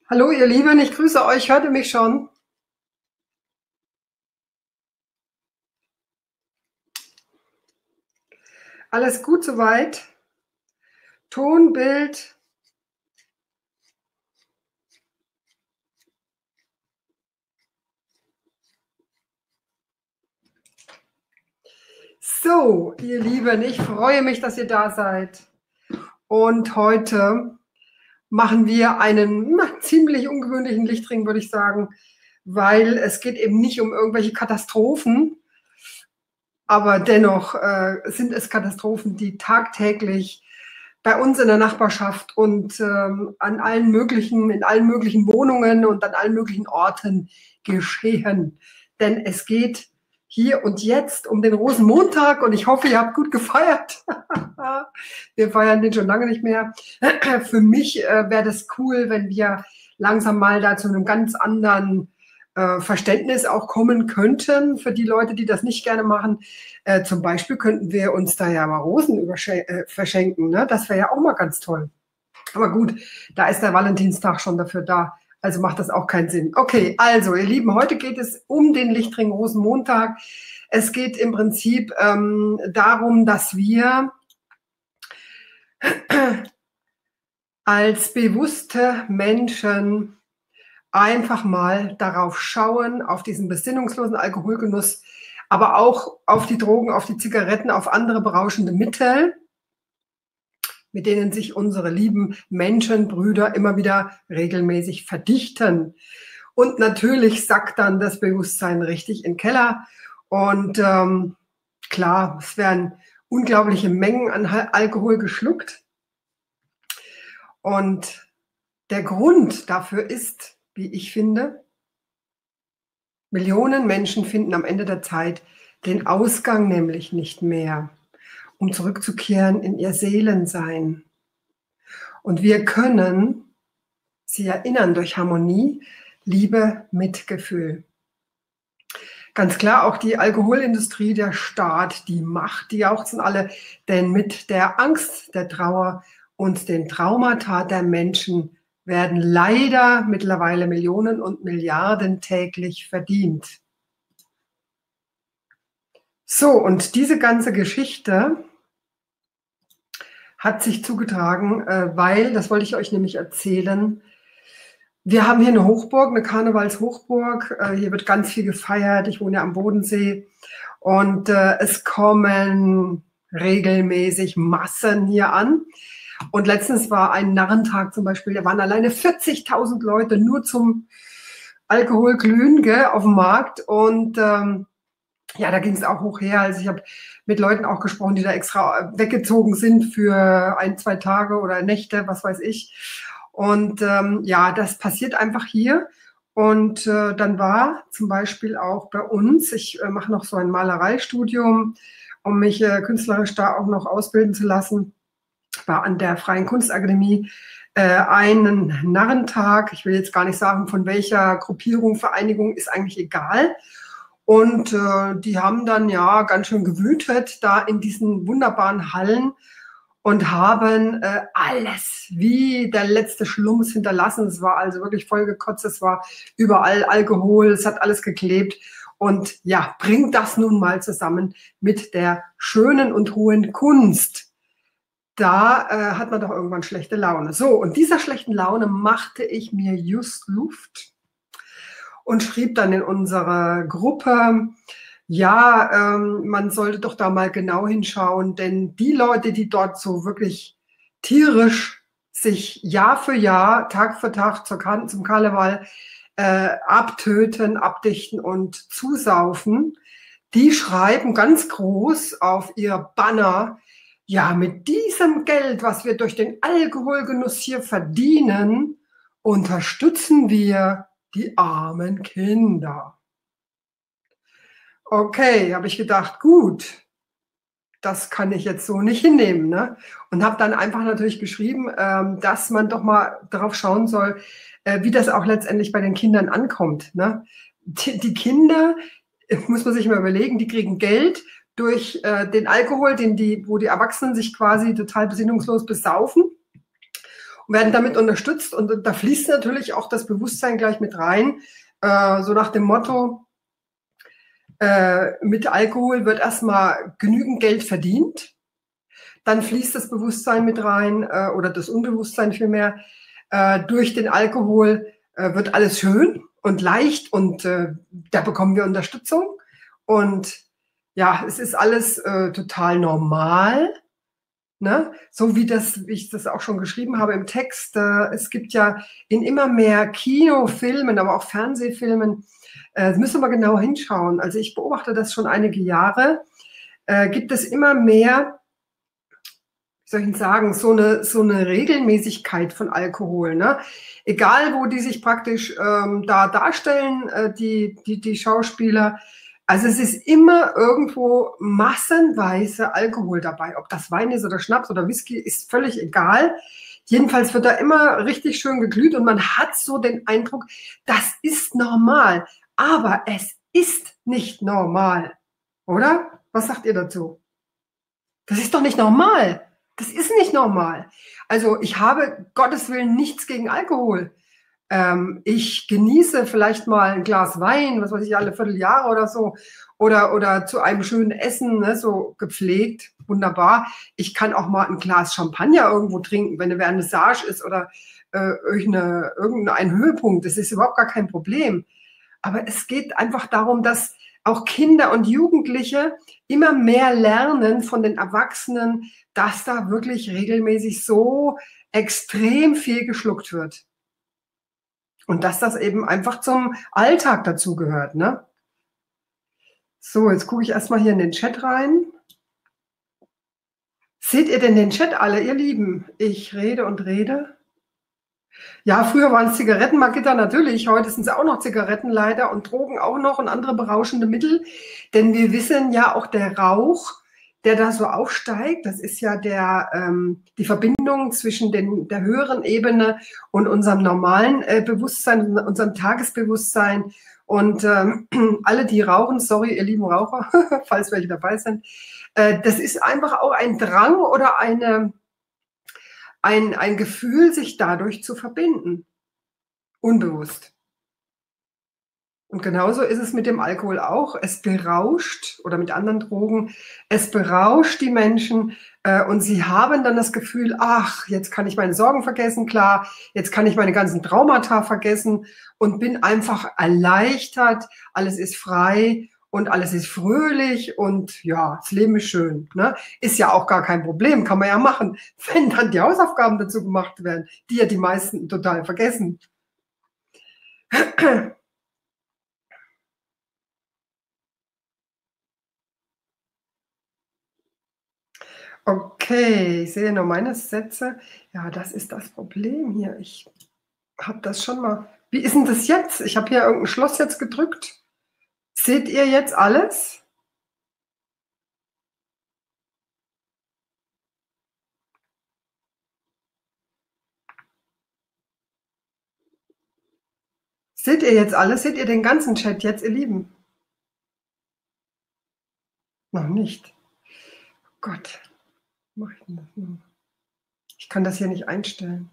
Hallo ihr Lieben, ich grüße euch. Hört ihr mich schon? Alles gut soweit? Ton, Bild. So, ihr Lieben, ich freue mich, dass ihr da seid. Und heute machen wir einen ziemlich ungewöhnlichen Lichtring, würde ich sagen, weil es geht eben nicht um irgendwelche Katastrophen, aber dennoch sind es Katastrophen, die tagtäglich bei uns in der Nachbarschaft und an allen möglichen, in allen möglichen Wohnungen und an allen möglichen Orten geschehen. Denn es geht hier und jetzt um den Rosenmontag und ich hoffe, ihr habt gut gefeiert. Wir feiern den schon lange nicht mehr. Für mich wäre das cool, wenn wir langsam mal da zu einem ganz anderen Verständnis auch kommen könnten für die Leute, die das nicht gerne machen. Zum Beispiel könnten wir uns da ja mal Rosen verschenken. Ne? Das wäre ja auch mal ganz toll. Aber gut, da ist der Valentinstag schon dafür da. Also macht das auch keinen Sinn. Okay, also ihr Lieben, heute geht es um den Lichtring Rosenmontag. Es geht im Prinzip darum, dass wir als bewusste Menschen einfach mal darauf schauen, auf diesen besinnungslosen Alkoholgenuss, aber auch auf die Drogen, auf die Zigaretten, auf andere berauschende Mittel, mit denen sich unsere lieben Menschenbrüder immer wieder regelmäßig verdichten. Und natürlich sackt dann das Bewusstsein richtig in den Keller. Und klar, es werden unglaubliche Mengen an Alkohol geschluckt. Und der Grund dafür ist, wie ich finde, Millionen Menschen finden am Ende der Zeit den Ausgang nämlich nicht mehr, um zurückzukehren in ihr Seelensein. Und wir können sie erinnern durch Harmonie, Liebe, Mitgefühl. Ganz klar, auch die Alkoholindustrie, der Staat, die Macht, die jauchzen alle, denn mit der Angst, der Trauer und den Traumata der Menschen werden leider mittlerweile Millionen und Milliarden täglich verdient. So, und diese ganze Geschichte hat sich zugetragen, weil, das wollte ich euch nämlich erzählen, wir haben hier eine Hochburg, eine Karnevalshochburg. Hier wird ganz viel gefeiert. Ich wohne ja am Bodensee. Und es kommen regelmäßig Massen hier an. Und letztens war ein Narrentag zum Beispiel, da waren alleine 40.000 Leute nur zum Alkoholglühen auf dem Markt. Und ja, da ging es auch hoch her. Also ich habe mit Leuten auch gesprochen, die da extra weggezogen sind für 1, 2 Tage oder Nächte, was weiß ich. Und ja, das passiert einfach hier. Und dann war zum Beispiel auch bei uns, ich mache noch so ein Malereistudium, um mich künstlerisch da auch noch ausbilden zu lassen, war an der Freien Kunstakademie einen Narrentag. Ich will jetzt gar nicht sagen, von welcher Gruppierung, Vereinigung, ist eigentlich egal. Und die haben dann ja ganz schön gewütet da in diesen wunderbaren Hallen und haben alles wie der letzte Schlumpf hinterlassen. Es war also wirklich vollgekotzt, es war überall Alkohol, es hat alles geklebt. Und ja, bringt das nun mal zusammen mit der schönen und hohen Kunst. Da hat man doch irgendwann schlechte Laune. So, und dieser schlechten Laune machte ich mir just Luft und schrieb dann in unsere Gruppe, ja, man sollte doch da mal genau hinschauen, denn die Leute, die dort so wirklich tierisch sich Jahr für Jahr, Tag für Tag zum Karneval abtöten, abdichten und zusaufen, die schreiben ganz groß auf ihr Banner, ja, mit diesem Geld, was wir durch den Alkoholgenuss hier verdienen, unterstützen wir die armen Kinder. Okay, habe ich gedacht, gut, das kann ich jetzt so nicht hinnehmen. Ne? Und habe dann einfach natürlich geschrieben, dass man doch mal darauf schauen soll, wie das auch letztendlich bei den Kindern ankommt. Ne? Die Kinder, muss man sich mal überlegen, die kriegen Geld durch den Alkohol, wo die Erwachsenen sich quasi total besinnungslos besaufen. und werden damit unterstützt. Und da fließt natürlich auch das Bewusstsein gleich mit rein, so nach dem Motto, mit Alkohol wird erstmal genügend Geld verdient, dann fließt das Bewusstsein mit rein oder das Unbewusstsein vielmehr. Durch den Alkohol wird alles schön und leicht und da bekommen wir Unterstützung. Und ja, es ist alles total normal. Ne? So wie ich das auch schon geschrieben habe im Text. Es gibt ja in immer mehr Kinofilmen, aber auch Fernsehfilmen, müssen wir genau hinschauen. Also ich beobachte das schon einige Jahre. Gibt es immer mehr, wie soll ich denn sagen, so eine Regelmäßigkeit von Alkohol. Ne? Egal, wo die sich praktisch da darstellen, die Schauspieler. Also es ist immer irgendwo massenweise Alkohol dabei. Ob das Wein ist oder Schnaps oder Whisky, ist völlig egal. Jedenfalls wird da immer richtig schön geglüht und man hat so den Eindruck, das ist normal. Aber es ist nicht normal. Oder? Was sagt ihr dazu? Das ist doch nicht normal. Das ist nicht normal. Also ich habe, Gottes Willen, nichts gegen Alkohol. Ich genieße vielleicht mal ein Glas Wein, was weiß ich, alle Vierteljahre oder so. Oder zu einem schönen Essen, ne, so gepflegt, wunderbar. Ich kann auch mal ein Glas Champagner irgendwo trinken, wenn eine Vernissage ist oder irgendein Höhepunkt. Das ist überhaupt gar kein Problem. Aber es geht einfach darum, dass auch Kinder und Jugendliche immer mehr lernen von den Erwachsenen, dass da wirklich regelmäßig so extrem viel geschluckt wird. Und dass das eben einfach zum Alltag dazugehört, ne? So, jetzt gucke ich erstmal hier in den Chat rein. Seht ihr denn den Chat alle, ihr Lieben? Ich rede und rede. Ja, früher waren es Zigaretten, Margitta, natürlich. Heute sind es auch noch Zigaretten leider und Drogen auch noch und andere berauschende Mittel. Denn wir wissen ja auch, der Rauch, der da so aufsteigt, das ist ja die Verbindung zwischen der höheren Ebene und unserem normalen Bewusstsein, unserem Tagesbewusstsein. Und alle, die rauchen, sorry, ihr lieben Raucher, falls welche dabei sind, das ist einfach auch ein Drang oder ein Gefühl, sich dadurch zu verbinden. Unbewusst. Und genauso ist es mit dem Alkohol auch. Es berauscht, oder mit anderen Drogen, es berauscht die Menschen und sie haben dann das Gefühl, ach, jetzt kann ich meine Sorgen vergessen, klar, jetzt kann ich meine ganzen Traumata vergessen und bin einfach erleichtert, alles ist frei und alles ist fröhlich und ja, das Leben ist schön. Ne? Ist ja auch gar kein Problem, kann man ja machen, wenn dann die Hausaufgaben dazu gemacht werden, die ja die meisten total vergessen. Okay, ich sehe nur meine Sätze. Ja, das ist das Problem hier. Ich habe das schon mal. Wie ist denn das jetzt? Ich habe hier irgendein Schloss jetzt gedrückt. Seht ihr jetzt alles? Seht ihr jetzt alles? Seht ihr den ganzen Chat jetzt, ihr Lieben? Noch nicht. Oh Gott, mache ich denn das nun? Ich kann das hier nicht einstellen.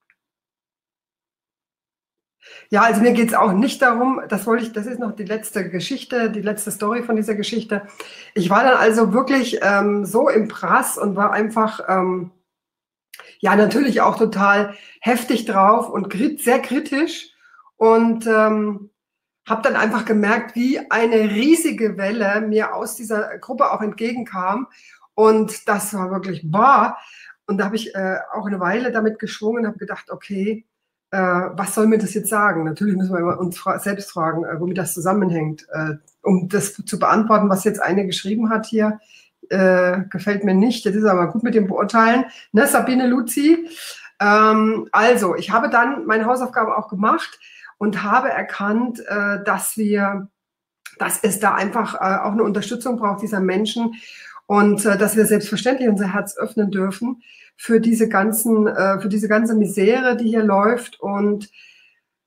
Ja, also mir geht es auch nicht darum, das ist noch die letzte Geschichte, die letzte Story von dieser Geschichte. Ich war dann also wirklich so im Prass und war einfach, ja, natürlich auch total heftig drauf und sehr kritisch und habe dann einfach gemerkt, wie eine riesige Welle mir aus dieser Gruppe auch entgegenkam und das war wirklich boah. Und da habe ich auch eine Weile damit geschwungen, habe gedacht, okay, was soll mir das jetzt sagen? Natürlich müssen wir uns selbst fragen, womit das zusammenhängt. Um das zu beantworten, was jetzt eine geschrieben hat hier, gefällt mir nicht. Das ist aber gut mit dem Beurteilen. Ne, Sabine Luzi. Also, ich habe dann meine Hausaufgabe auch gemacht und habe erkannt, dass es da einfach auch eine Unterstützung braucht dieser Menschen und dass wir selbstverständlich unser Herz öffnen dürfen für diese ganze Misere, die hier läuft und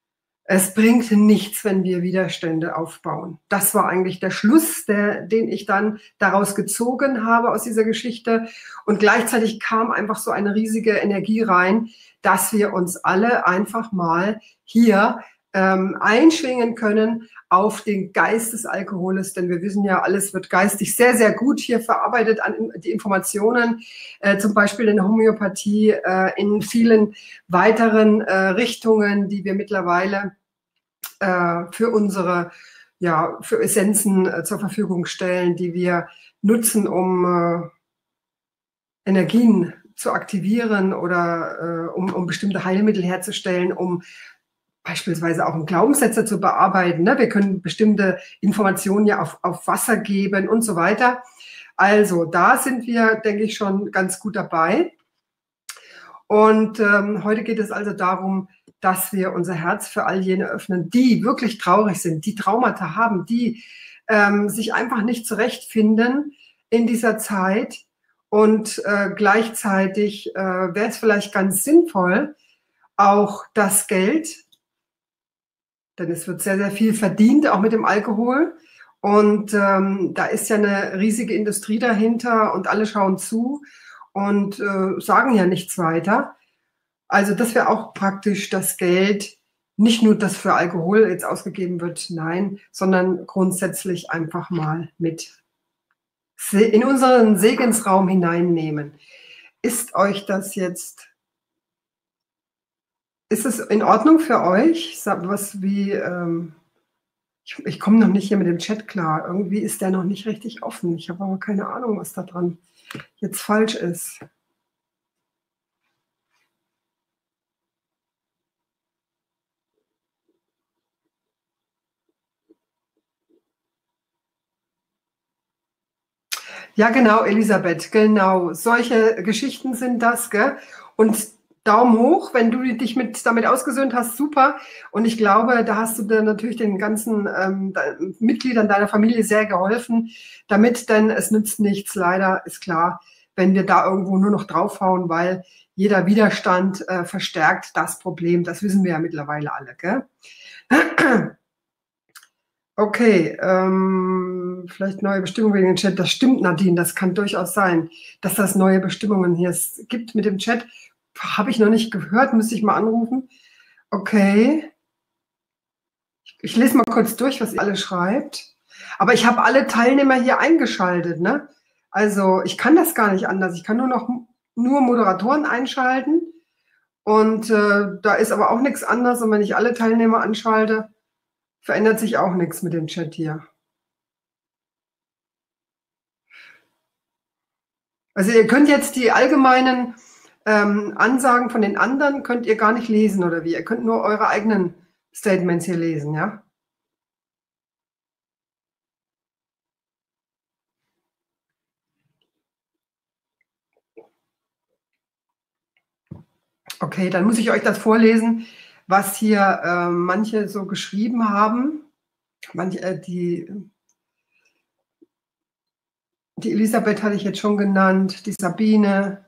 Es bringt nichts, wenn wir Widerstände aufbauen. Das war eigentlich der Schluss, den ich dann daraus gezogen habe aus dieser Geschichte. Und gleichzeitig kam einfach so eine riesige Energie rein, dass wir uns alle einfach mal hier einschwingen können auf den Geist des Alkoholes, denn wir wissen ja, alles wird geistig sehr, sehr gut hier verarbeitet an die Informationen, zum Beispiel in der Homöopathie, in vielen weiteren Richtungen, die wir mittlerweile für unsere, ja, für Essenzen zur Verfügung stellen, die wir nutzen, um Energien zu aktivieren oder um bestimmte Heilmittel herzustellen, um beispielsweise auch Glaubenssätze zu bearbeiten. Ne? Wir können bestimmte Informationen ja auf Wasser geben und so weiter. Also da sind wir, denke ich, schon ganz gut dabei. Und heute geht es also darum, dass wir unser Herz für all jene öffnen, die wirklich traurig sind, die Traumata haben, die sich einfach nicht zurechtfinden in dieser Zeit. Und gleichzeitig wäre es vielleicht ganz sinnvoll, auch das Geld, denn es wird sehr, sehr viel verdient, auch mit dem Alkohol. Und da ist ja eine riesige Industrie dahinter und alle schauen zu und sagen ja nichts weiter. Also das wäre auch praktisch das Geld, nicht nur das für Alkohol jetzt ausgegeben wird, nein, sondern grundsätzlich einfach mal mit in unseren Segensraum hineinnehmen. Ist euch das jetzt, ist es in Ordnung für euch? Was wie, ich komme noch nicht hier mit dem Chat klar. Irgendwie ist der noch nicht richtig offen. Ich habe aber keine Ahnung, was da dran jetzt falsch ist. Ja, genau, Elisabeth, genau. Solche Geschichten sind das, gell? Und Daumen hoch, wenn du dich damit ausgesöhnt hast, super. Und ich glaube, da hast du dann natürlich den ganzen Mitgliedern deiner Familie sehr geholfen, damit, denn es nützt nichts, leider ist klar, wenn wir da irgendwo nur noch draufhauen, weil jeder Widerstand verstärkt das Problem. Das wissen wir ja mittlerweile alle, gell? Okay, vielleicht neue Bestimmungen wegen dem Chat. Das stimmt, Nadine, das kann durchaus sein, dass das neue Bestimmungen hier gibt mit dem Chat. Habe ich noch nicht gehört, müsste ich mal anrufen. Okay. Ich lese mal kurz durch, was ihr alle schreibt. Aber ich habe alle Teilnehmer hier eingeschaltet, ne? Also ich kann das gar nicht anders. Ich kann nur Moderatoren einschalten. Und da ist aber auch nichts anderes. Und wenn ich alle Teilnehmer anschalte, verändert sich auch nichts mit dem Chat hier. Also ihr könnt jetzt die allgemeinen Ansagen von den anderen könnt ihr gar nicht lesen, oder wie? Ihr könnt nur eure eigenen Statements hier lesen, ja? Okay, dann muss ich euch das vorlesen, was hier manche so geschrieben haben. Die Elisabeth hatte ich jetzt schon genannt, die Sabine.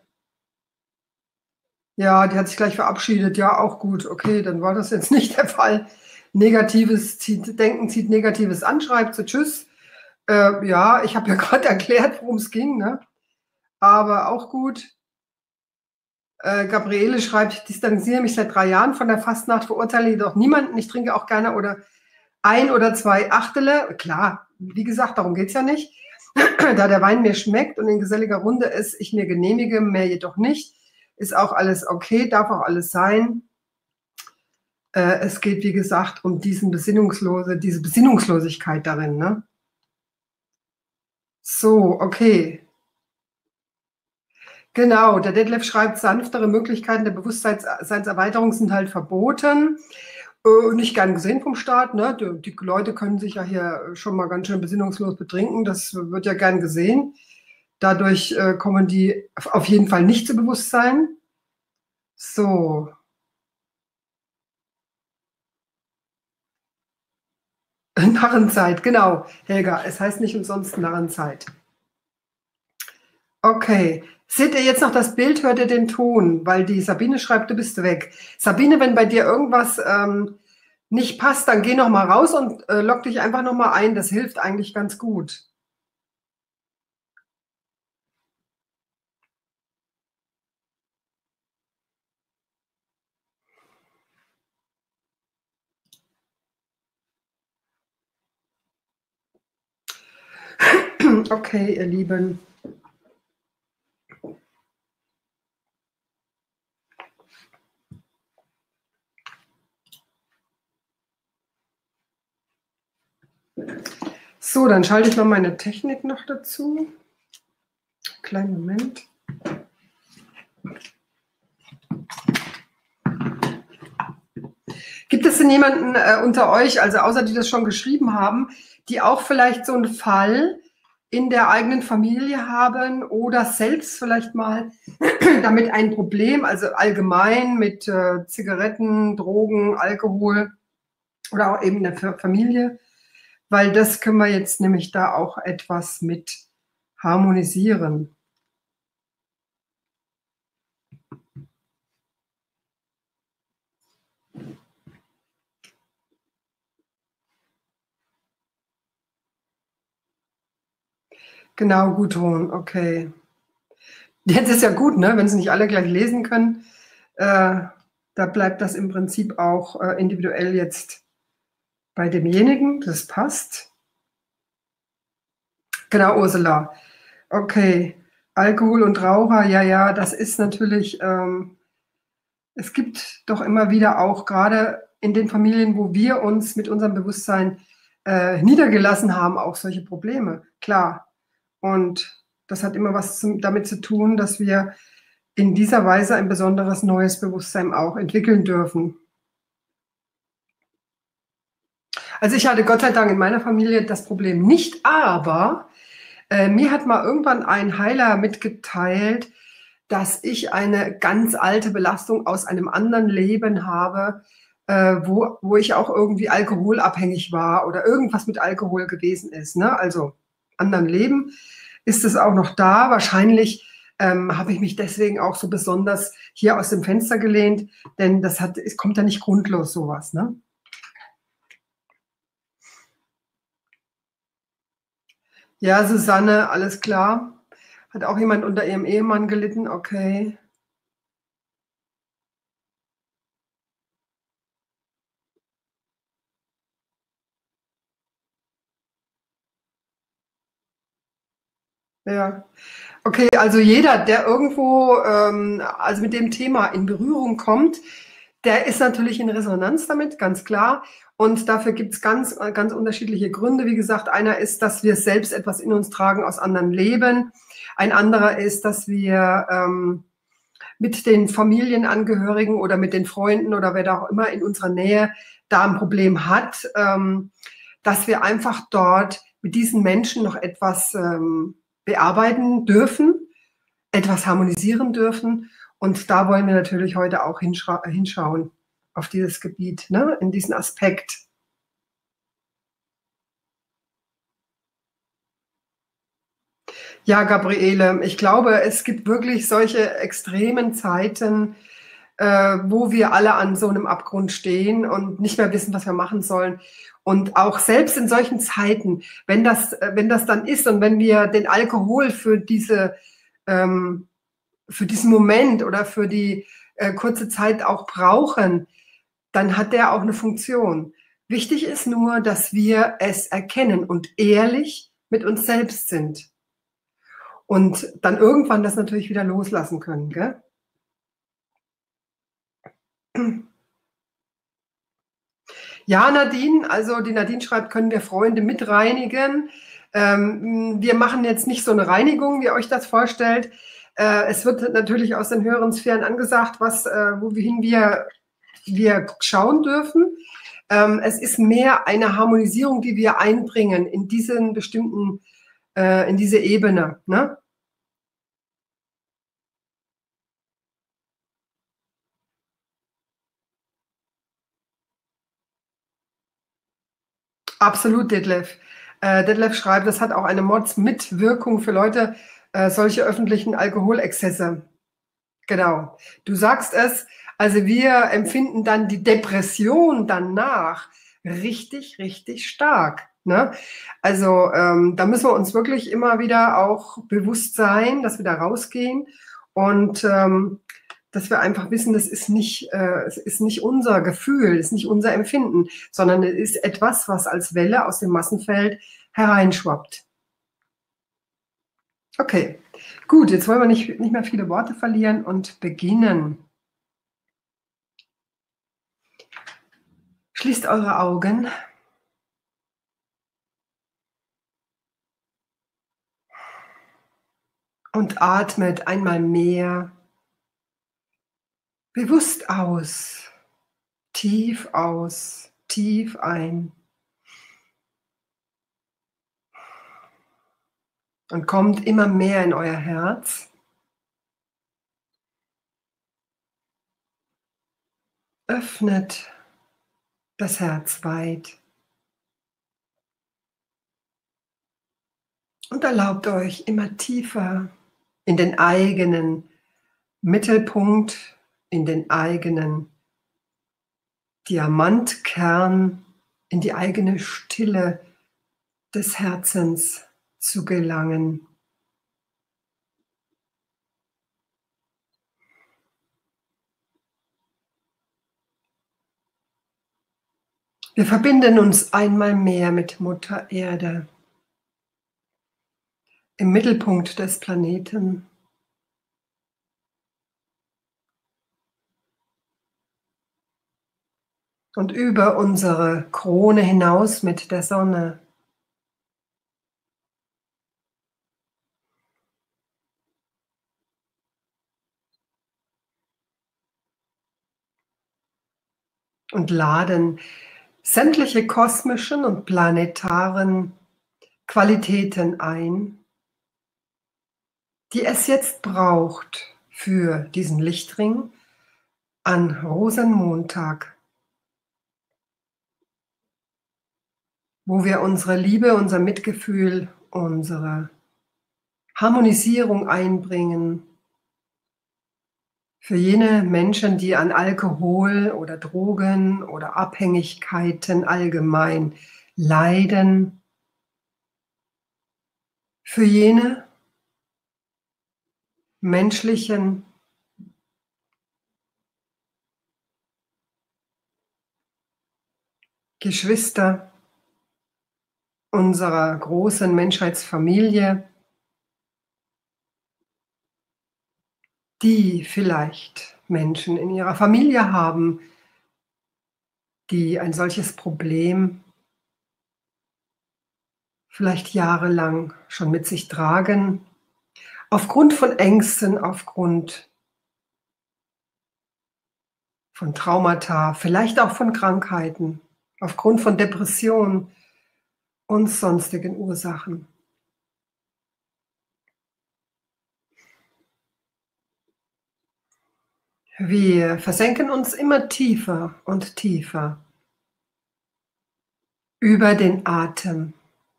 Ja, die hat sich gleich verabschiedet. Ja, auch gut. Okay, dann war das jetzt nicht der Fall. Denken zieht Negatives an, schreibt so Tschüss. Ja, ich habe ja gerade erklärt, worum es ging, ne? Aber auch gut. Gabriele schreibt, ich distanziere mich seit 3 Jahren von der Fastnacht, verurteile jedoch niemanden. Ich trinke auch gerne oder 1 oder 2 Achtele. Klar, wie gesagt, darum geht es ja nicht. Da der Wein mir schmeckt und in geselliger Runde es ich mir genehmige, mehr jedoch nicht, ist auch alles okay, darf auch alles sein. Es geht, wie gesagt, um diese Besinnungslosigkeit darin. Ne? So, okay. Genau, der Detlef schreibt, sanftere Möglichkeiten der Bewusstseinserweiterung sind halt verboten. Nicht gern gesehen vom Staat. Ne? Die Leute können sich ja hier schon mal ganz schön besinnungslos betrinken. Das wird ja gern gesehen. Dadurch kommen die auf jeden Fall nicht zu Bewusstsein. So. Narrenzeit, genau, Helga. Es heißt nicht umsonst Narrenzeit. Okay. Seht ihr jetzt noch das Bild, hört ihr den Ton? Weil die Sabine schreibt, du bist weg. Sabine, wenn bei dir irgendwas nicht passt, dann geh noch mal raus und log dich einfach noch mal ein. Das hilft eigentlich ganz gut. Okay, ihr Lieben. So, dann schalte ich mal meine Technik noch dazu. Kleinen Moment. Gibt es denn jemanden unter euch, also außer die das schon geschrieben haben, die auch vielleicht so einen Fall in der eigenen Familie haben oder selbst vielleicht mal damit ein Problem, also allgemein mit Zigaretten, Drogen, Alkohol oder auch eben in der Familie? Weil das können wir jetzt nämlich da auch etwas mit harmonisieren. Genau, Gudrun, okay. Jetzt ist ja gut, ne? Wenn sie nicht alle gleich lesen können, da bleibt das im Prinzip auch individuell jetzt bei demjenigen. Das passt. Genau, Ursula. Okay. Alkohol und Raucher, ja, ja, das ist natürlich, es gibt doch immer wieder auch gerade in den Familien, wo wir uns mit unserem Bewusstsein niedergelassen haben, auch solche Probleme. Klar. Und das hat immer was damit zu tun, dass wir in dieser Weise ein besonderes neues Bewusstsein auch entwickeln dürfen. Also ich hatte Gott sei Dank in meiner Familie das Problem nicht, aber mir hat mal irgendwann ein Heiler mitgeteilt, dass ich eine ganz alte Belastung aus einem anderen Leben habe, wo ich auch irgendwie alkoholabhängig war oder irgendwas mit Alkohol gewesen ist. Ne? Also anderen Leben ist es auch noch da. Wahrscheinlich habe ich mich deswegen auch so besonders hier aus dem Fenster gelehnt, denn es kommt ja nicht grundlos sowas. Ne? Ja, Susanne, alles klar. Hat auch jemand unter ihrem Ehemann gelitten? Okay. Ja. Okay, also jeder, der irgendwo, also mit dem Thema in Berührung kommt, der ist natürlich in Resonanz damit, ganz klar. Und dafür gibt es ganz unterschiedliche Gründe. Wie gesagt, einer ist, dass wir selbst etwas in uns tragen aus anderen Leben. Ein anderer ist, dass wir mit den Familienangehörigen oder mit den Freunden oder wer da auch immer in unserer Nähe da ein Problem hat, dass wir einfach dort mit diesen Menschen noch etwas bearbeiten dürfen, etwas harmonisieren dürfen. Und da wollen wir natürlich heute auch hinschauen auf dieses Gebiet, ne, in diesen Aspekt. Ja, Gabriele, ich glaube, es gibt wirklich solche extremen Zeiten, wo wir alle an so einem Abgrund stehen und nicht mehr wissen, was wir machen sollen. Und auch selbst in solchen Zeiten, wenn das dann ist und wenn wir den Alkohol für diesen Moment oder für die kurze Zeit auch brauchen, dann hat der auch eine Funktion. Wichtig ist nur, dass wir es erkennen und ehrlich mit uns selbst sind und dann irgendwann das natürlich wieder loslassen können. Gell? Ja, Nadine, also die Nadine schreibt, können wir Freunde mit reinigen? Wir machen jetzt nicht so eine Reinigung, wie ihr euch das vorstellt. Es wird natürlich aus den höheren Sphären angesagt, wohin wir schauen dürfen. Es ist mehr eine Harmonisierung, die wir einbringen in diesen bestimmten, in diese Ebene. Ne? Absolut, Detlef. Detlef schreibt, das hat auch eine Mordsmitwirkung für Leute, solche öffentlichen Alkoholexzesse. Genau. Du sagst es. Also wir empfinden dann die Depression danach richtig, richtig stark. Ne? Also da müssen wir uns wirklich immer wieder auch bewusst sein, dass wir da rausgehen und dass wir einfach wissen, es ist nicht unser Gefühl, es ist nicht unser Empfinden, sondern es ist etwas, was als Welle aus dem Massenfeld hereinschwappt. Okay, gut, jetzt wollen wir nicht mehr viele Worte verlieren und beginnen. Schließt eure Augen und atmet einmal mehr bewusst aus, tief ein und kommt immer mehr in euer Herz. Öffnet das Herz weit und erlaubt euch immer tiefer in den eigenen Mittelpunkt, in den eigenen Diamantkern, in die eigene Stille des Herzens zu gelangen. Wir verbinden uns einmal mehr mit Mutter Erde im Mittelpunkt des Planeten. Und über unsere Krone hinaus mit der Sonne. Und laden sämtliche kosmischen und planetaren Qualitäten ein, die es jetzt braucht für diesen Lichtring an Rosenmontag, wo wir unsere Liebe, unser Mitgefühl, unsere Harmonisierung einbringen für jene Menschen, die an Alkohol oder Drogen oder Abhängigkeiten allgemein leiden, für jene menschlichen Geschwister unserer großen Menschheitsfamilie, die vielleicht Menschen in ihrer Familie haben, die ein solches Problem vielleicht jahrelang schon mit sich tragen, aufgrund von Ängsten, aufgrund von Traumata, vielleicht auch von Krankheiten, aufgrund von Depressionen und sonstigen Ursachen. Wir versenken uns immer tiefer und tiefer über den Atem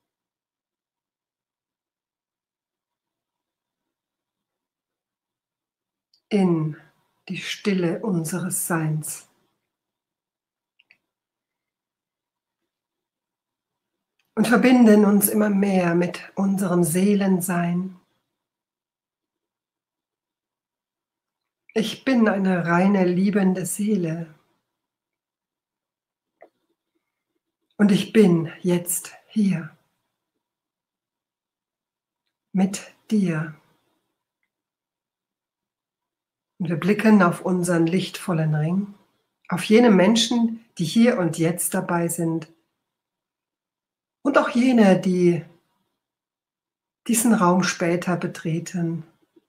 in die Stille unseres Seins. Und verbinden uns immer mehr mit unserem Seelensein. Ich bin eine reine, liebende Seele. Und ich bin jetzt hier mit dir. Und wir blicken auf unseren lichtvollen Ring, auf jene Menschen, die hier und jetzt dabei sind. Und auch jene, die diesen Raum später betreten.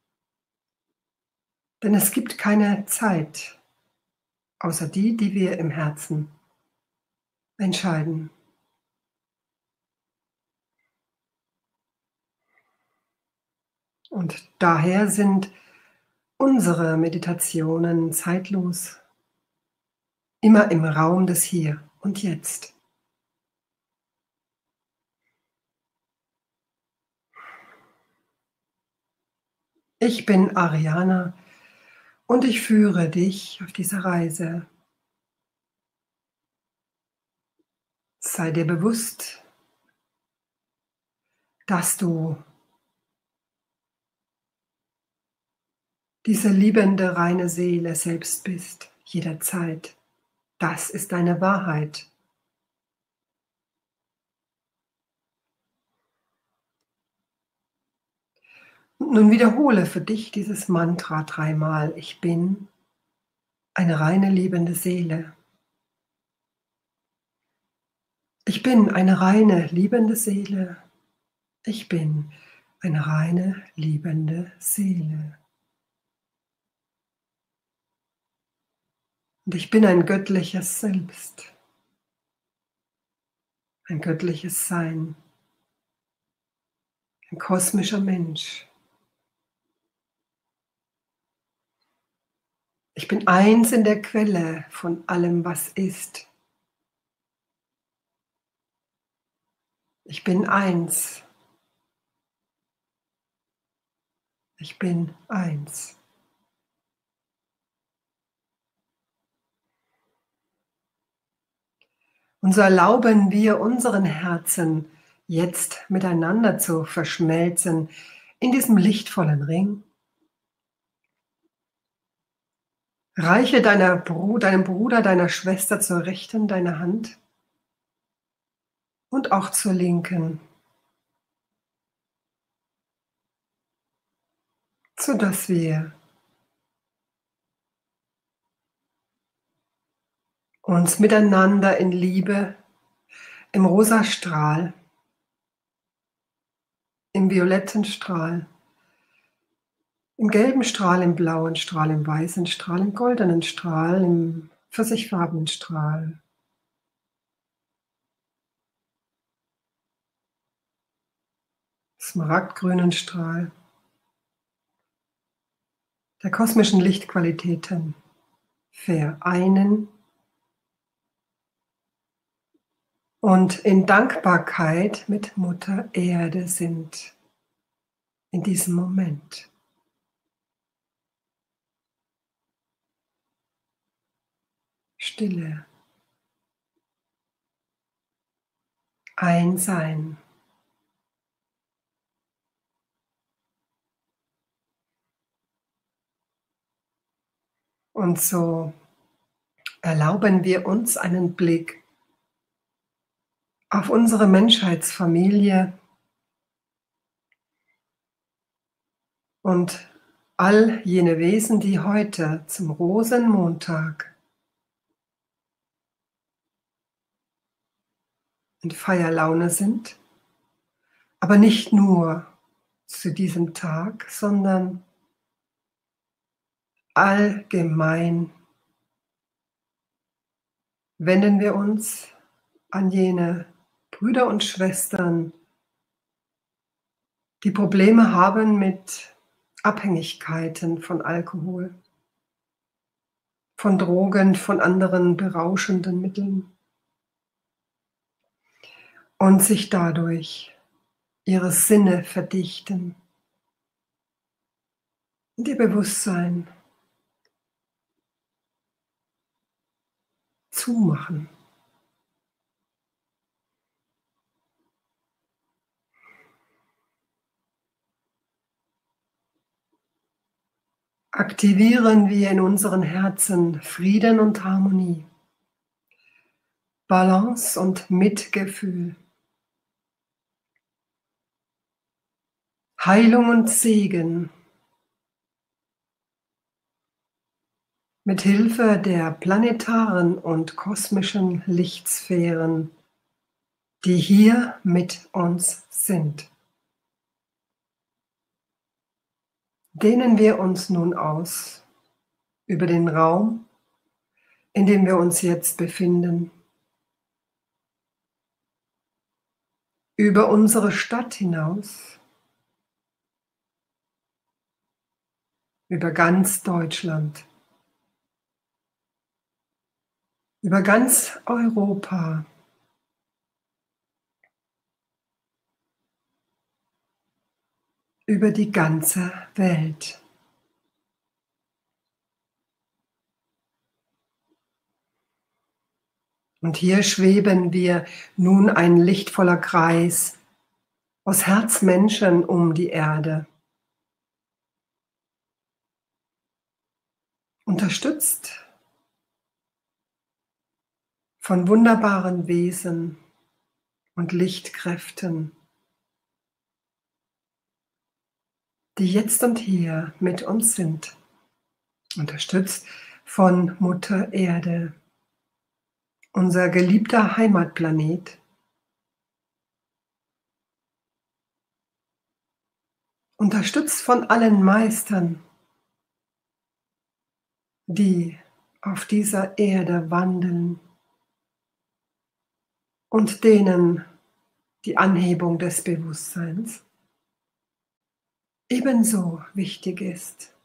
Denn es gibt keine Zeit, außer die, die wir im Herzen entscheiden. Und daher sind unsere Meditationen zeitlos, immer im Raum des Hier und Jetzt. Ich bin Ariana Und ich führe dich auf dieser Reise. Sei dir bewusst, dass du diese liebende, reine Seele selbst bist, jederzeit. Das ist deine Wahrheit. Und nun wiederhole für dich dieses Mantra dreimal. Ich bin eine reine, liebende Seele. Ich bin eine reine, liebende Seele. Ich bin eine reine, liebende Seele. Und ich bin ein göttliches Selbst, ein göttliches Sein, ein kosmischer Mensch. Ich bin eins in der Quelle von allem, was ist. Ich bin eins. Ich bin eins. Und so erlauben wir unseren Herzen jetzt miteinander zu verschmelzen in diesem lichtvollen Ring. Reiche deinem Bruder, deiner Schwester zur rechten deine Hand und auch zur linken, sodass wir uns miteinander in Liebe, im rosa Strahl, im violetten Strahl, im gelben Strahl, im blauen Strahl, im weißen Strahl, im goldenen Strahl, im pfirsichfarbenen Strahl, smaragdgrünen Strahl, der kosmischen Lichtqualitäten vereinen und in Dankbarkeit mit Mutter Erde sind in diesem Moment. Stille, Einsein. Und so erlauben wir uns einen Blick auf unsere Menschheitsfamilie und all jene Wesen, die heute zum Rosenmontag in Feierlaune sind, aber nicht nur zu diesem Tag, sondern allgemein wenden wir uns an jene Brüder und Schwestern, die Probleme haben mit Abhängigkeiten von Alkohol, von Drogen, von anderen berauschenden Mitteln und sich dadurch ihre Sinne verdichten und ihr Bewusstsein zumachen. Aktivieren wir in unseren Herzen Frieden und Harmonie, Balance und Mitgefühl, Heilung und Segen mit Hilfe der planetaren und kosmischen Lichtsphären, die hier mit uns sind. Dehnen wir uns nun aus über den Raum, in dem wir uns jetzt befinden, über unsere Stadt hinaus, über ganz Deutschland, über ganz Europa, über die ganze Welt. Und hier schweben wir nun ein lichtvoller Kreis aus Herzmenschen um die Erde. Unterstützt von wunderbaren Wesen und Lichtkräften, die jetzt und hier mit uns sind. Unterstützt von Mutter Erde, unser geliebter Heimatplanet. Unterstützt von allen Meistern, die auf dieser Erde wandeln und denen die Anhebung des Bewusstseins ebenso wichtig ist.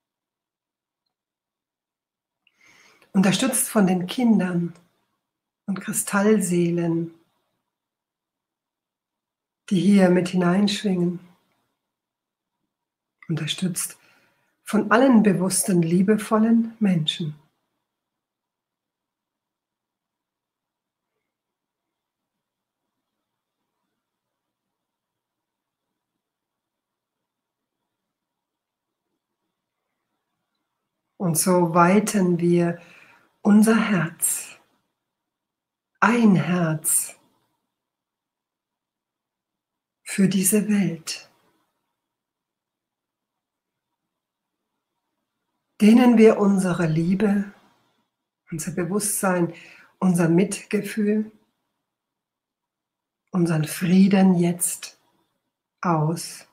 Unterstützt von den Kindern und Kristallseelen, die hier mit hineinschwingen. Unterstützt von allen bewussten, liebevollen Menschen. Und so weiten wir unser Herz, ein Herz für diese Welt, denen wir unsere Liebe, unser Bewusstsein, unser Mitgefühl, unseren Frieden jetzt aus.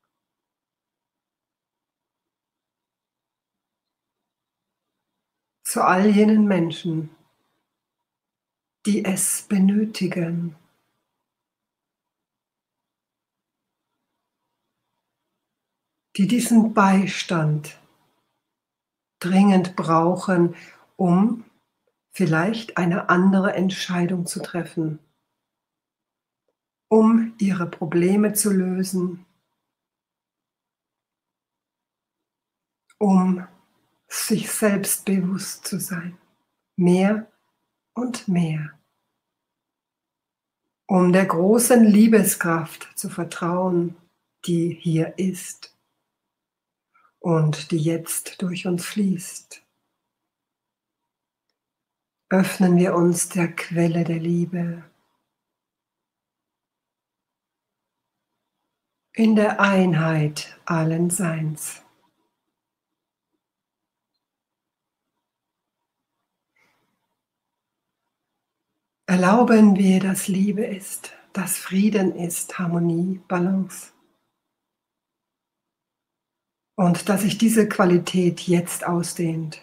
Zu all jenen Menschen, die es benötigen, die diesen Beistand dringend brauchen, um vielleicht eine andere Entscheidung zu treffen, um ihre Probleme zu lösen, um sich selbst bewusst zu sein, mehr und mehr, um der großen Liebeskraft zu vertrauen, die hier ist und die jetzt durch uns fließt. Öffnen wir uns der Quelle der Liebe, in der Einheit allen Seins. Erlauben wir, dass Liebe ist, dass Frieden ist, Harmonie, Balance. Und dass sich diese Qualität jetzt ausdehnt.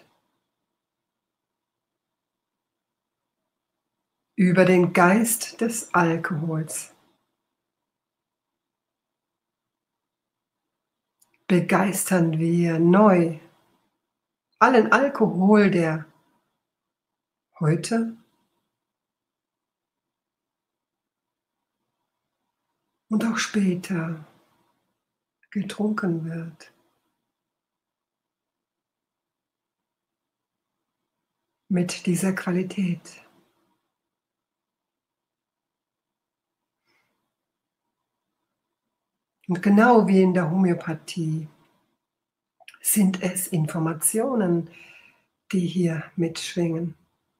Über den Geist des Alkohols. Begeistern wir neu allen Alkohol, der heute und auch später getrunken wird. Mit dieser Qualität. Und genau wie in der Homöopathie sind es Informationen, die hier mitschwingen.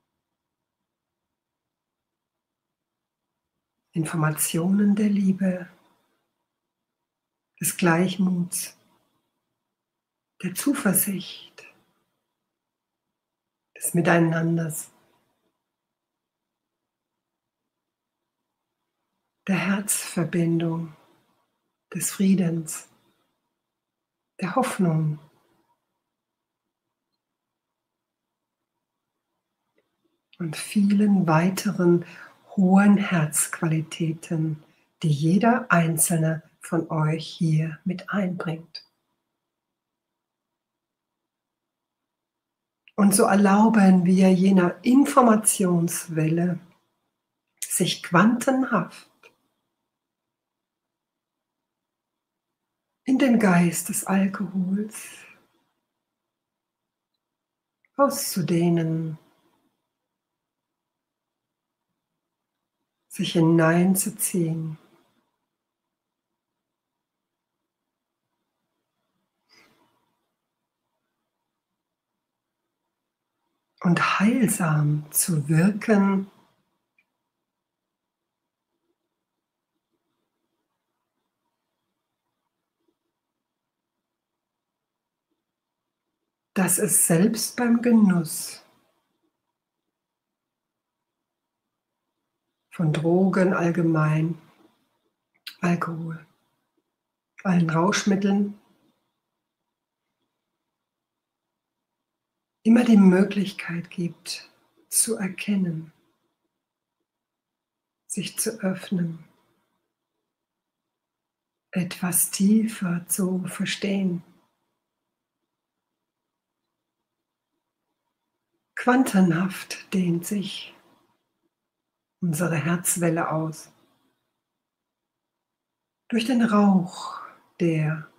Informationen der Liebe, des Gleichmuts, der Zuversicht, des Miteinanders, der Herzverbindung, des Friedens, der Hoffnung. Und vielen weiteren hohen Herzqualitäten, die jeder einzelne von euch hier mit einbringt. Und so erlauben wir jener Informationswelle, sich quantenhaft in den Geist des Alkohols auszudehnen. sich hineinzuziehen. Und heilsam zu wirken, dass es selbst beim Genuss von Drogen allgemein, Alkohol, allen Rauschmitteln immer die Möglichkeit gibt, zu erkennen, sich zu öffnen, etwas tiefer zu verstehen. Quantenhaft dehnt sich unsere Herzwelle aus. Durch den Rauch, der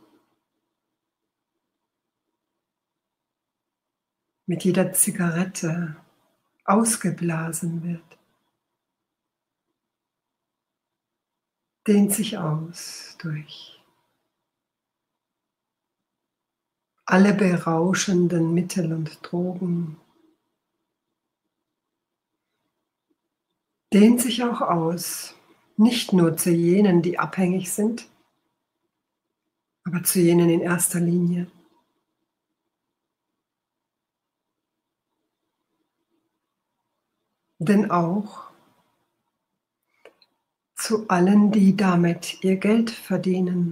mit jeder Zigarette ausgeblasen wird, dehnt sich aus durch alle berauschenden Mittel und Drogen, dehnt sich auch aus, nicht nur zu jenen, die abhängig sind, aber zu jenen in erster Linie. Denn auch zu allen, die damit ihr Geld verdienen,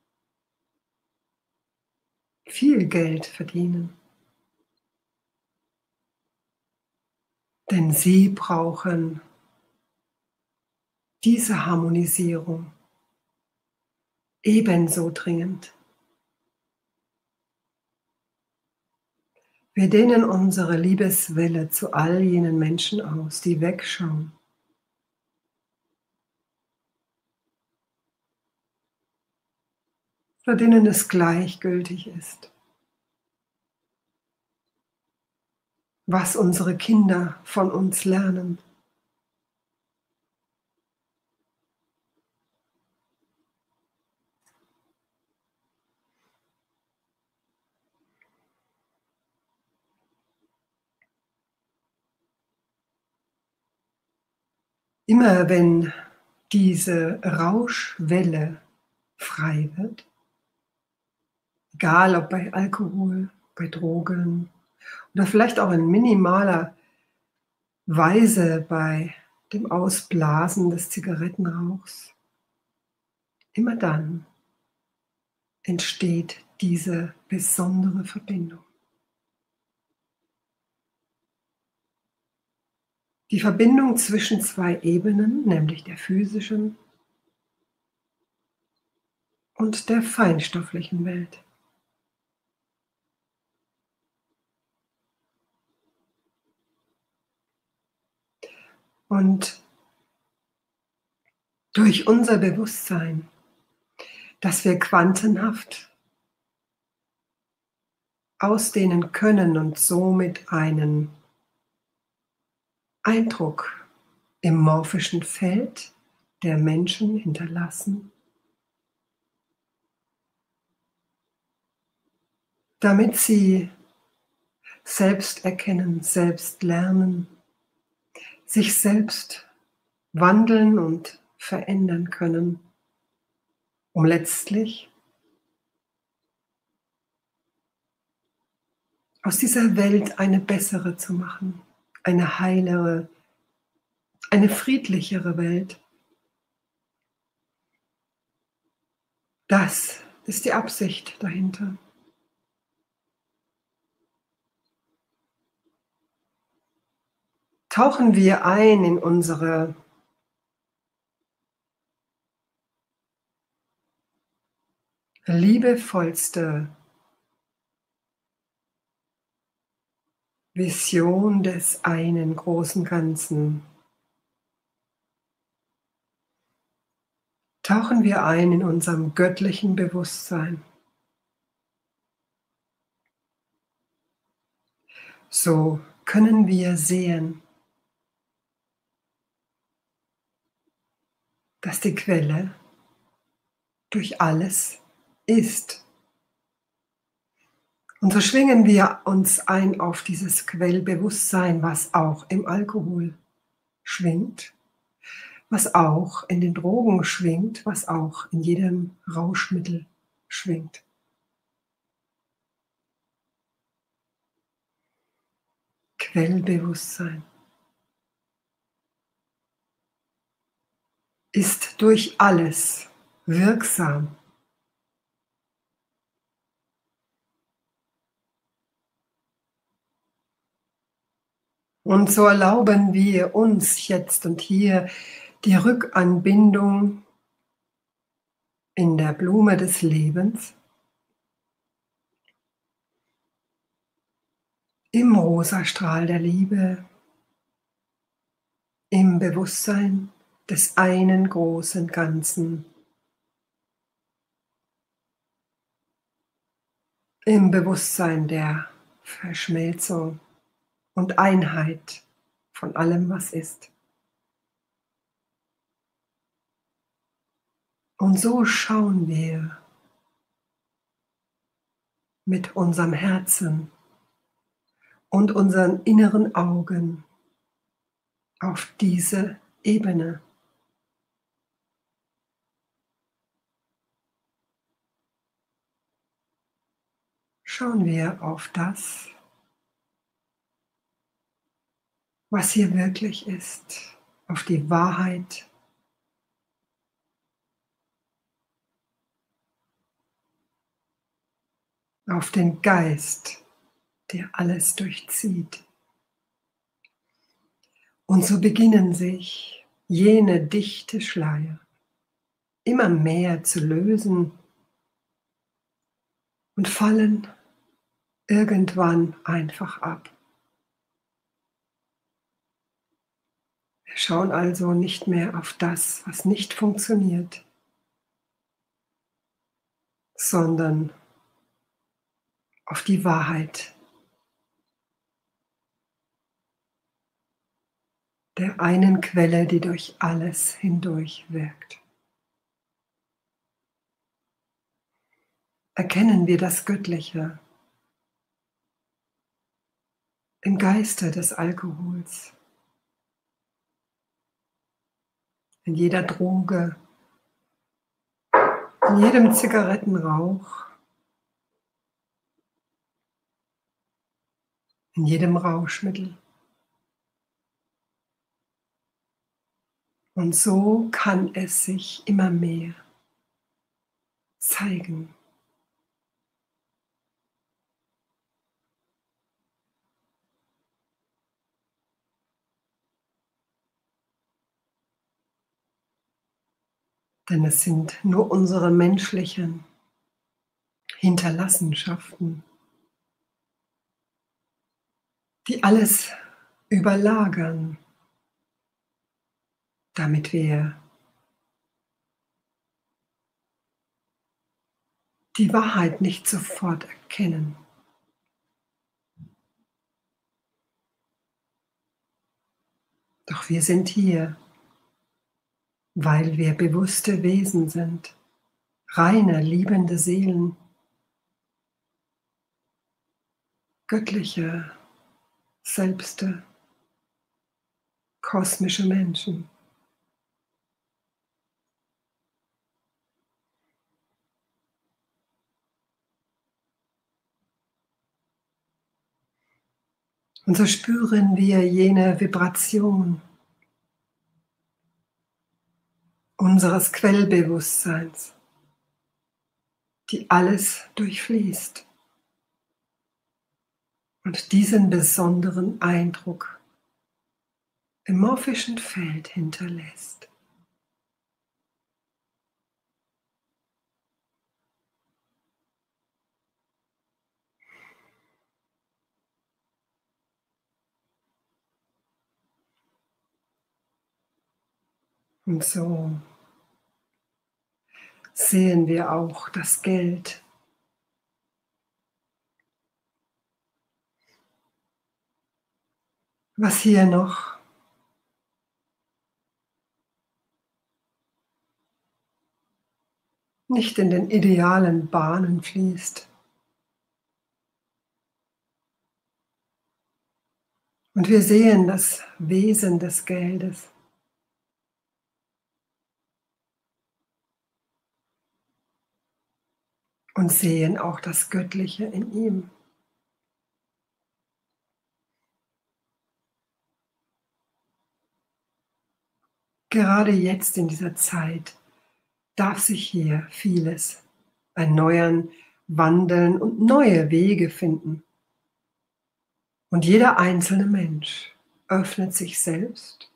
viel Geld verdienen. Denn sie brauchen diese Harmonisierung ebenso dringend. Wir dehnen unsere Liebeswelle zu all jenen Menschen aus, die wegschauen. Für denen es gleichgültig ist, was unsere Kinder von uns lernen. Immer wenn diese Rauschwelle frei wird, egal ob bei Alkohol, bei Drogen oder vielleicht auch in minimaler Weise bei dem Ausblasen des Zigarettenrauchs, immer dann entsteht diese besondere Verbindung. Die Verbindung zwischen zwei Ebenen, nämlich der physischen und der feinstofflichen Welt. Und durch unser Bewusstsein, dass wir quantenhaft ausdehnen können und somit einen Eindruck im morphischen Feld der Menschen hinterlassen, damit sie selbst erkennen, selbst lernen, sich selbst wandeln und verändern können, um letztlich aus dieser Welt eine bessere zu machen, eine heilere, eine friedlichere Welt. Das ist die Absicht dahinter. Tauchen wir ein in unsere liebevollste Vision des einen großen Ganzen. Tauchen wir ein in unserem göttlichen Bewusstsein. So können wir sehen, dass die Quelle durch alles ist. Und so schwingen wir uns ein auf dieses Quellbewusstsein, was auch im Alkohol schwingt, was auch in den Drogen schwingt, was auch in jedem Rauschmittel schwingt. Quellbewusstsein ist durch alles wirksam. Und so erlauben wir uns jetzt und hier die Rückanbindung in der Blume des Lebens, im Rosastrahl der Liebe, im Bewusstsein des einen großen Ganzen, im Bewusstsein der Verschmelzung und Einheit von allem, was ist. Und so schauen wir mit unserem Herzen und unseren inneren Augen auf diese Ebene. Schauen wir auf das, was hier wirklich ist, auf die Wahrheit, auf den Geist, der alles durchzieht. Und so beginnen sich jene dichte Schleier immer mehr zu lösen und fallen irgendwann einfach ab. Wir schauen also nicht mehr auf das, was nicht funktioniert, sondern auf die Wahrheit der einen Quelle, die durch alles hindurch wirkt. Erkennen wir das Göttliche im Geiste des Alkohols, in jeder Droge, in jedem Zigarettenrauch, in jedem Rauschmittel. Und so kann es sich immer mehr zeigen. Denn es sind nur unsere menschlichen Hinterlassenschaften, die alles überlagern, damit wir die Wahrheit nicht sofort erkennen. Doch wir sind hier, weil wir bewusste Wesen sind, reine, liebende Seelen, göttliche, selbste, kosmische Menschen. Und so spüren wir jene Vibration unseres Quellbewusstseins, die alles durchfließt und diesen besonderen Eindruck im morphischen Feld hinterlässt. Und so sehen wir auch das Geld, was hier noch nicht in den idealen Bahnen fließt. Und wir sehen das Wesen des Geldes. Und sehen auch das Göttliche in ihm. Gerade jetzt in dieser Zeit darf sich hier vieles erneuern, wandeln und neue Wege finden. Und jeder einzelne Mensch öffnet sich selbst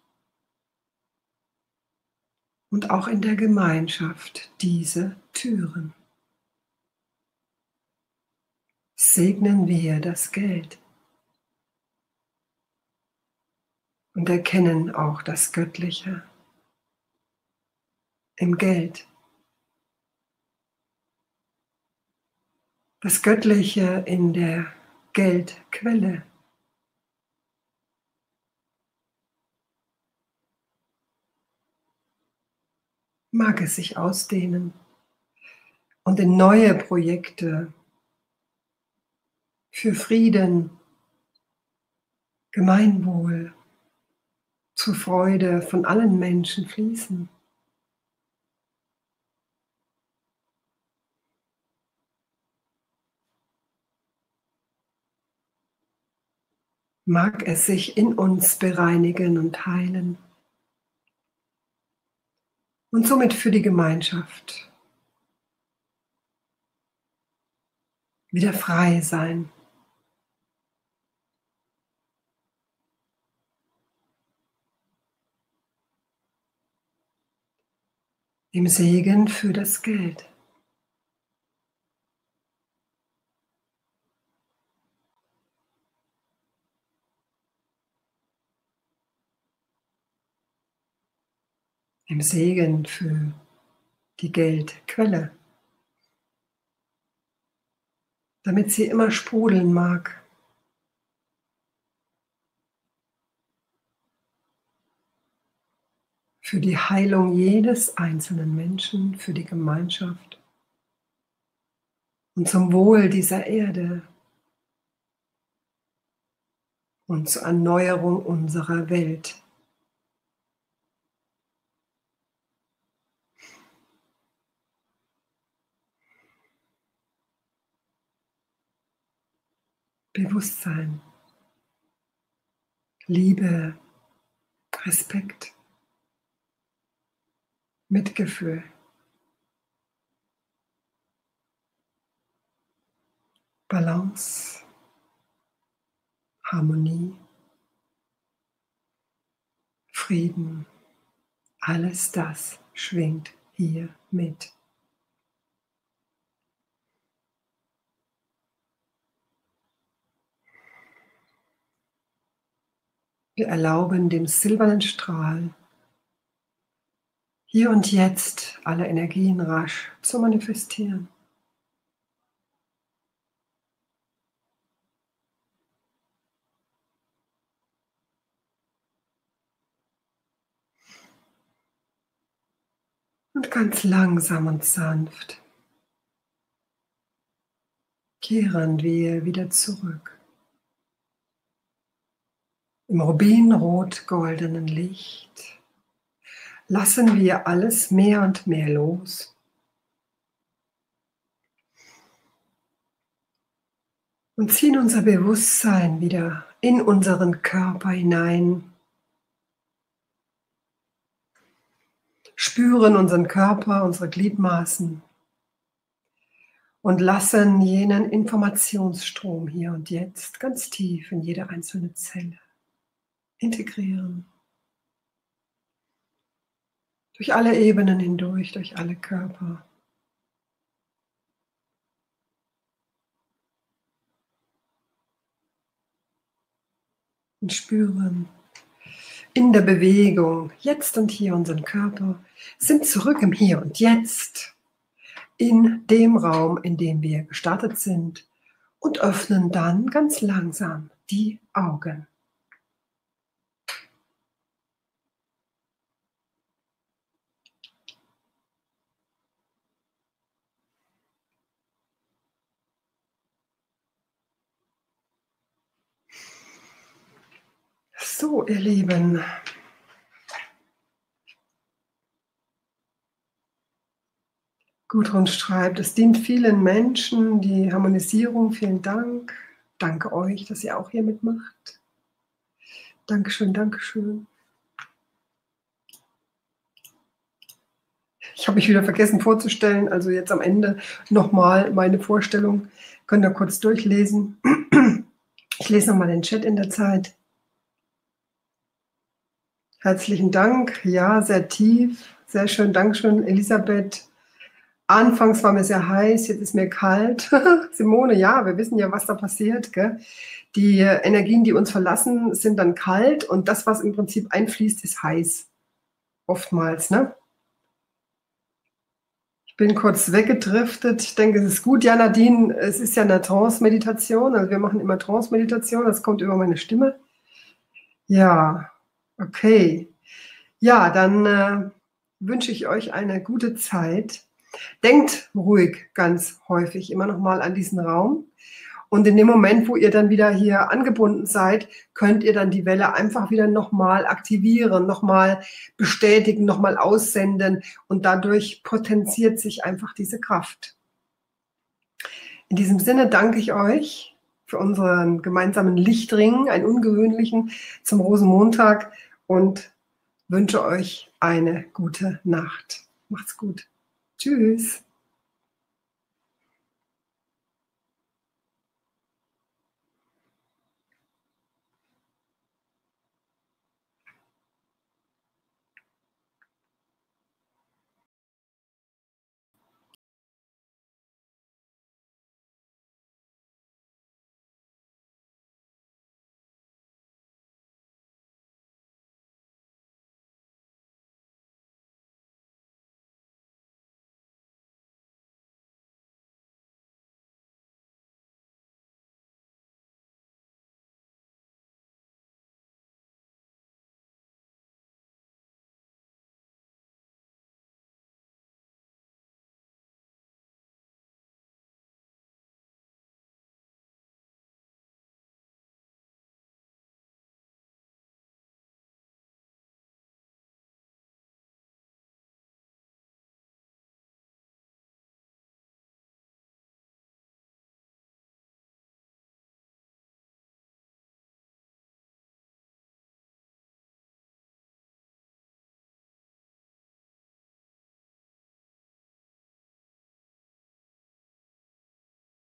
und auch in der Gemeinschaft diese Türen. Segnen wir das Geld und erkennen auch das Göttliche im Geld. Das Göttliche in der Geldquelle. Mag es sich ausdehnen und in neue Projekte für Frieden, Gemeinwohl, zur Freude von allen Menschen fließen. Mag es sich in uns bereinigen und heilen und somit für die Gemeinschaft wieder frei sein. Im Segen für das Geld. Im Segen für die Geldquelle, damit sie immer sprudeln mag. Für die Heilung jedes einzelnen Menschen, für die Gemeinschaft und zum Wohl dieser Erde und zur Erneuerung unserer Welt. Bewusstsein, Liebe, Respekt, Mitgefühl, Balance, Harmonie, Frieden, alles das schwingt hier mit. Wir erlauben dem silbernen Strahl hier und jetzt alle Energien rasch zu manifestieren. Und ganz langsam und sanft kehren wir wieder zurück. Im rubinrot-goldenen Licht lassen wir alles mehr und mehr los. Und ziehen unser Bewusstsein wieder in unseren Körper hinein. Spüren unseren Körper, unsere Gliedmaßen und lassen jenen Informationsstrom hier und jetzt ganz tief in jede einzelne Zelle integrieren. Durch alle Ebenen hindurch, durch alle Körper. Und spüren in der Bewegung, jetzt und hier unseren Körper, sind zurück im Hier und Jetzt, in dem Raum, in dem wir gestartet sind und öffnen dann ganz langsam die Augen. So, ihr Lieben. Gudrun schreibt, es dient vielen Menschen, die Harmonisierung. Vielen Dank. Danke euch, dass ihr auch hier mitmacht. Dankeschön, Dankeschön. Ich habe mich wieder vergessen vorzustellen, also jetzt am Ende nochmal meine Vorstellung. Könnt ihr kurz durchlesen. Ich lese nochmal den Chat in der Zeit. Herzlichen Dank. Ja, sehr tief. Sehr schön. Dankeschön, Elisabeth. Anfangs war mir sehr heiß, jetzt ist mir kalt. Simone, ja, wir wissen ja, was da passiert. Gell? Die Energien, die uns verlassen, sind dann kalt und das, was im Prinzip einfließt, ist heiß. Oftmals, ne? Ich bin kurz weggedriftet. Ich denke, es ist gut. Ja, Nadine, es ist ja eine Trance-Meditation. Also wir machen immer Trance-Meditation. Das kommt über meine Stimme. Ja, okay. Ja, dann wünsche ich euch eine gute Zeit. Denkt ruhig ganz häufig immer noch mal an diesen Raum. Und in dem Moment, wo ihr dann wieder hier angebunden seid, könnt ihr dann die Welle einfach wieder nochmal aktivieren, nochmal bestätigen, nochmal aussenden. Und dadurch potenziert sich einfach diese Kraft. In diesem Sinne danke ich euch für unseren gemeinsamen Lichtring, einen ungewöhnlichen zum Rosenmontag und wünsche euch eine gute Nacht. Macht's gut. Tschüss.